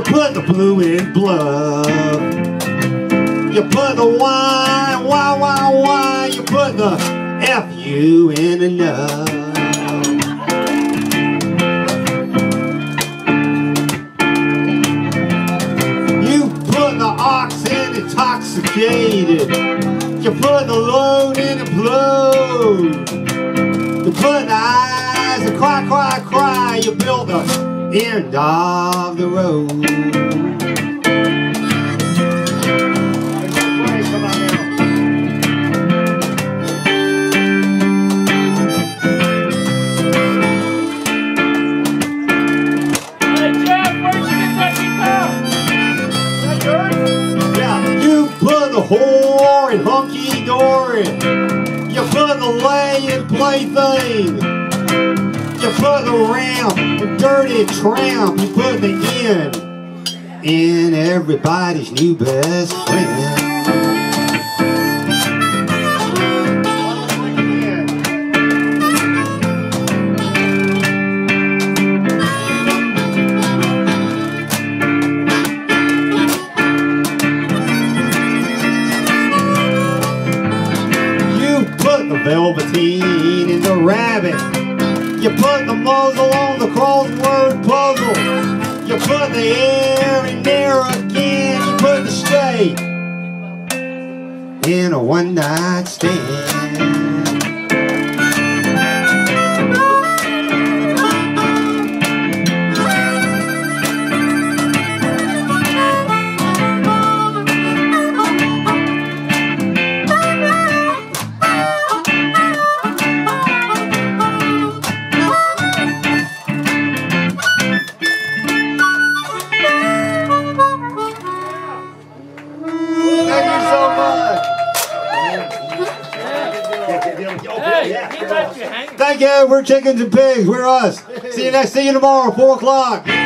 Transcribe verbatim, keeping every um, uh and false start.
You put the blue in blood. You put the Y, Y, Y, Y. You put the F U in enough. You put the ox in intoxicated. You put the load in implode. You put the eyes and cry, cry, cry. You build the end of the road. Whore and hunky-dory. You put the lay and plaything. You put the ramp and dirty tramp. You put the in in everybody's new best friend. Velveteen in the rabbit. You put the muzzle on the crossword puzzle. You put the air in there again. You put the stay in a one night stand. Thank you. We're Chickens and Pigs. We're us. See you next. See you tomorrow, four o'clock.